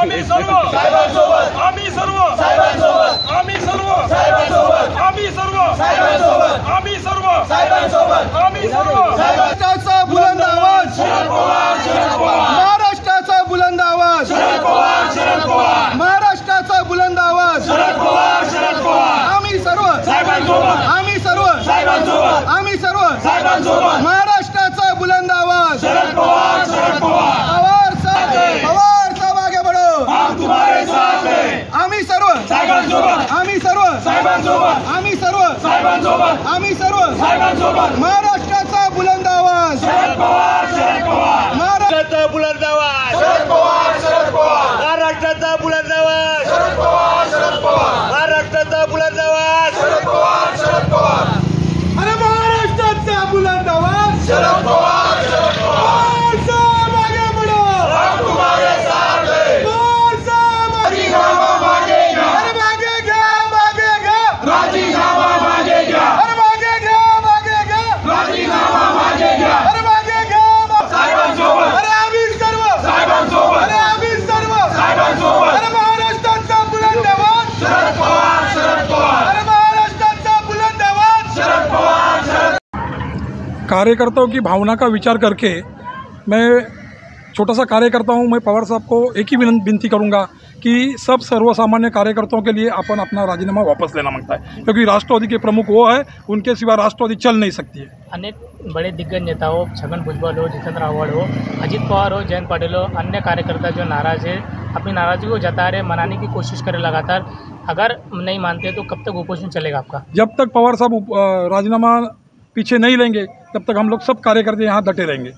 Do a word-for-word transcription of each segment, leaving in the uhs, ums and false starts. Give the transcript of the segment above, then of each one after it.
आम्ही सर्व साहेबांसोबत, आम्ही सर्व साहेबांसोबत, आम्ही सर्व साहेबांसोबत, आम्ही सर्व साहेबांसोबत, आम्ही सर्व साहेबांसोबत, आम्ही सर्व महाराष्ट्राचा बुलंद आवाज शरद पवार, शरद पवार, महाराष्ट्राचा बुलंद आवाज शरद पवार, शरद पवार, महाराष्ट्राचा बुलंद आवाज शरद पवार, शरद पवार, आम्ही सर्व साहेबांसोबत, आम्ही सर्व साहेबांसोबत, आम्ही सर्व साहेबांसोबत, महाराष्ट्राचा बुलंद आवाज शरद पवार, शरद पवार, पवार साहेब, पवार साहेब आगे बढ़ो, हम तुम्हारे साथ हैं, आम्ही सर्व साहेबांसोबत, आम्ही सर्व साहेबांसोबत, आम्ही सर्व साहेबांसोबत, आम्ही सर्व साहेबांसोबत, महाराष्ट्राचा बुलंद आवाज शरद पवार, शरद पवार, महाराष्ट्राचा बुलंद आवाज शरद पवार, शरद पवार, महाराष्ट्राचा बुलंद आवाज शरद पवार, शरद पवार, महाराष्ट्राचा बुलंद आवाज शरद पवार, शरद पवार, अरे महाराष्ट्राचा बुलंद आवाज शरद पवार, शरद पवार, पवार साहेब आगे बढ़ो, हम तुम्हारे साथ हैं, पवार साहेब राजीनामा मांगेगा, अरे मागे घ्या मागे घ्या राजीनामा मांगेगा, अरे मागे घ्या मागे घ्या राजीनामा मांगेगा, अरे मागे घ्या मा- साहेबांसोबत, अरे आम्ही सर्व साहेबांसोबत, अरे आम्ही सर्व साहेबांसोबत, अरे महाराष्ट्राचा बुलंद आवाज शरद पवार, शरद पवार, अरे महाराष्ट्राचा बुलंद आवाज शरद पवार, शरद कार्यकर्ताओं की भावना का विचार करके मैं छोटा सा कार्यकर्ता हूं। मैं पवार साहब को एक ही विनंती विनती करूंगा कि सब सर्वसामान्य कार्यकर्ताओं के लिए अपन अपना राजीनामा वापस लेना मांगता है, क्योंकि राष्ट्रवादी के प्रमुख वो है, उनके सिवा राष्ट्रवादी चल नहीं सकती है। अनेक बड़े दिग्गज नेता हो, छगन भुजबल हो, जितेंद्र आव्हाड हो, अजित पवार हो, जयंत पाटिल हो, अन्य कार्यकर्ता जो नाराज़ है अपनी नाराज़गी को जता रहे, मनाने की कोशिश करें लगातार। अगर नहीं मानते तो कब तक उपोषण चलेगा आपका? जब तक पवार साहब उप- अ, राजीनामा पीछे नहीं लेंगे तब तक हम लोग सब कार्यकर्ते यहाँ डटे रहेंगे।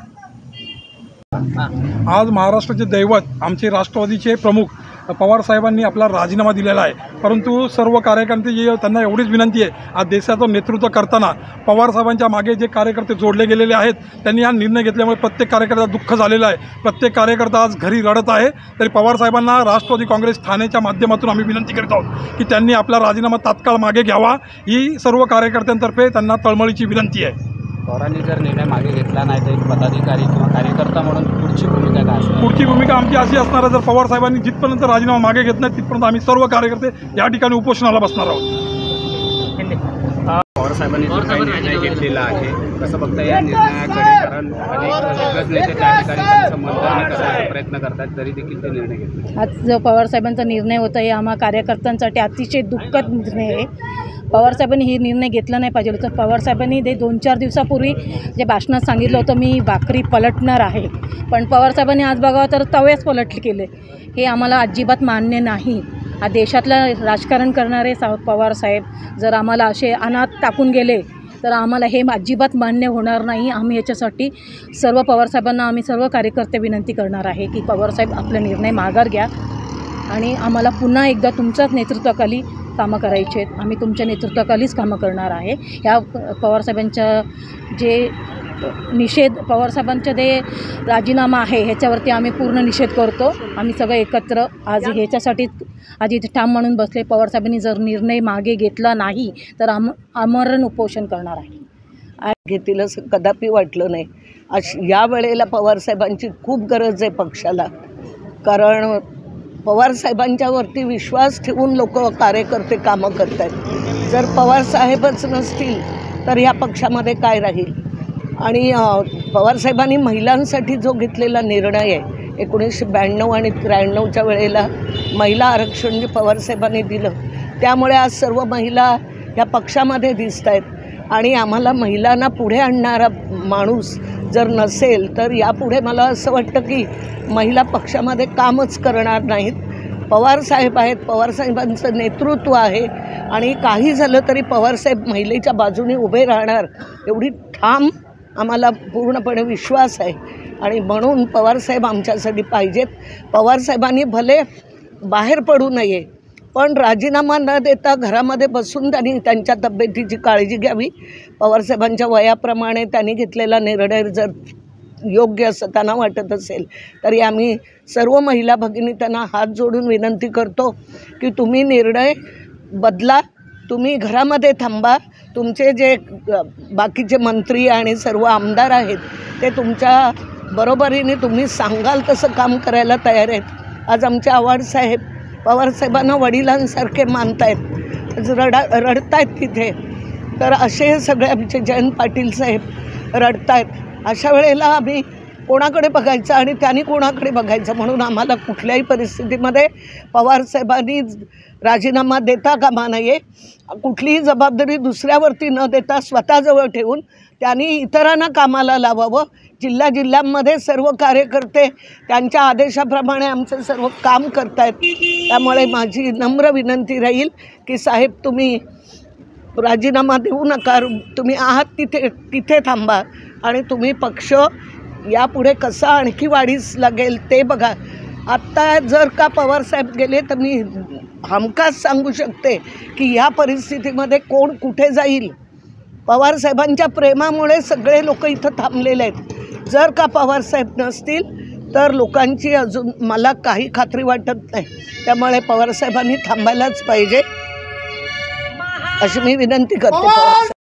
आज महाराष्ट्राचे दैवत आमचे राष्ट्रवादीचे प्रमुख पवार साहेबांनी आपला राजीनामा दिलेला आहे, परंतु सर्व कार्यकर्ते जे त्यांना एवढीच विनंती आहे, आज देशाचं नेतृत्व करताना पवार साहेबांच्या मागे जे कार्यकर्ते जोडले गेलेले आहेत त्यांनी हा निर्णय घेतल्यामुळे प्रत्येक कार्यकर्ता दुःख झालेला आहे। प्रत्येक कार्यकर्ता आज घरी रडत आहे। तरी पवार साहेबांना राष्ट्रवादी काँग्रेस ठाण्याच्या माध्यमातून आम्ही विनंती करत आहोत की त्यांनी आपला राजीनामा तात्काळ मागे घ्यावा, ही सर्व कार्यकर्त्यांतर्फे त्यांना तळमळीची विनंती आहे। पवारांनी जर निर्णय मागे घेतला नाही तर एक पदाधिकारी किंवा कार्यकर्ता म्हणून पुढची भूमिका काय असणार? पुढची भूमिका आमची अशी असणार आहे, जर पवार साहेबांनी जिथपर्यंत राजीनामा मागे घेत नाही तिथपर्यंत आम्ही सर्व कार्यकर्ते या ठिकाणी उपोषणाला बसणार आहोत। पवार साहेबांनी जो काही निर्णय घेतलेला आहे कसं बघता या निर्णयाकडे? कारण अनेक दिग्गज नेते त्या ठिकाणी त्यांचं मतदान करण्याचा प्रयत्न करतात, तरी देखील ते निर्णय घेतले। आज जो पवारसाहेबांचा निर्णय होता हे आम्हा कार्यकर्त्यांसाठी अतिशय दुःखद निर्णय आहे। पवारसाहेबांनी ही निर्णय घेतला नाही पाहिजे होता। पवारसाहेबांनी ते दोन चार दिवसापूर्वी जे भाषणात सांगितलं होतं मी भाकरी पलटणार आहे, पण पवारसाहेबांनी आज बघावं तर तवेच पलटले केले। हे आम्हाला अजिबात मान्य नाही। हा देशातलं राजकारण करणारे सा पवारसाहेब जर आम्हाला असे अनाथ टाकून गेले तर आम्हाला हे अजिबात मान्य होणार नाही। आम्ही याच्यासाठी सर्व पवारसाहेबांना आम्ही सर्व कार्यकर्ते विनंती करणार आहे की पवारसाहेब आपला निर्णय माघार घ्या आणि आम्हाला पुन्हा एकदा तुमच्याच नेतृत्वाखाली कामं करायची आहेत। आम्ही तुमच्या नेतृत्वाखालीच कामं करणार आहे। ह्या पवारसाहेबांच्या जे निषेध पवारसाहेबांचा जे राजीनामा आहे ह्याच्यावरती आम्ही पूर्ण निषेध करतो। आम्ही सगळे एकत्र आज ह्याच्यासाठी आज इथे ठाम म्हणून बसले। पवारसाहेबांनी जर निर्णय मागे घेतला नाही तर आम आमरण उपोषण करणार आहे। घेतील असं कदापि वाटलं नाही। आज या वेळेला पवारसाहेबांची खूप गरज आहे पक्षाला, कारण पवारसाहेबांच्यावरती विश्वास ठेवून लोक कार्यकर्ते कामं करत आहेत। जर पवारसाहेबच नसतील तर ह्या पक्षामध्ये काय राहील? आणि पवारसाहेबांनी महिलांसाठी जो घेतलेला निर्णय आहे एकोणीसशे ब्याण्णव आणि त्र्याण्णवच्या वेळेला महिला आरक्षण जे पवारसाहेबांनी दिलं त्यामुळे आज सर्व महिला या पक्षामध्ये दिसत आहेत। आणि आम्हाला महिलांना पुढे आणणारा माणूस जर नसेल तर यापुढे मला असं वाटतं की महिला पक्षामध्ये कामच करणार नाहीत। पवारसाहेब आहेत, पवारसाहेबांचं नेतृत्व आहे आणि काही झालं तरी पवारसाहेब महिलेच्या बाजूने उभे राहणार एवढी ठाम आम्हाला पूर्णपणे विश्वास आहे। आणि म्हणून पवारसाहेब आमच्यासाठी पाहिजेत। पवारसाहेबांनी भले बाहेर पडू नये पण राजीनामा न देता घरामध्ये बसून त्यांनी त्यांच्या तब्येतीची काळजी घ्यावी। पवारसाहेबांच्या वयाप्रमाणे त्यांनी घेतलेला निर्णय जर योग्य असं त्यांना वाटत असेल तरी आम्ही सर्व महिला भगिनी त्यांना हात जोडून विनंती करतो की तुम्ही निर्णय बदला, तुम्ही घरामध्ये थांबा। तुमचे जे बाकीचे मंत्री आणि सर्व आमदार आहेत ते तुमच्या बरोबरीने तुम्ही सांगाल तसं काम करायला तयार आहेत। आज आमचे आव्हाड साहेब पवारसाहेबांना वडिलांसारखे मानतायत, रडा रडतायत तिथे. तर असे सगळे आमचे जयंत पाटील साहेब रडतायत. अशा वेळेला आम्ही कोणाकडे बघायचं आणि त्यांनी कोणाकडे बघायचं, म्हणून आम्हाला कुठल्याही परिस्थितीमध्ये पवारसाहेबांनी राजीनामा देता कामा नये. कुठलीही जबाबदारी दुसऱ्यावरती न देता स्वतःजवळ ठेवून त्यांनी इतरांना कामाला लावावं. जिल्हा जिल्ह्यांमध्ये सर्व कार्यकर्ते त्यांच्या आदेशाप्रमाणे आमचं सर्व काम करत आहेत. त्यामुळे माझी नम्र विनंती राहील की साहेब तुम्ही राजीनामा देऊ नका, तुम्ही आहात तिथे तिथे थांबा आणि तुम्ही पक्ष यापुढे कसा आणखी वाढीस लागेल ते बघा. आत्ता जर का पवारसाहेब गेले तर मी हमखास सांगू शकते की ह्या परिस्थितीमध्ये कोण कुठे जाईल. पवारसाहेबांच्या प्रेमामुळे सगळे लोक इथं थांबलेले आहेत. जर का पवारसाहेब नसतील तर लोकांची अजून मला काही खात्री वाटत नाही. त्यामुळे पवारसाहेबांनी थांबायलाच पाहिजे अशी मी विनंती करते.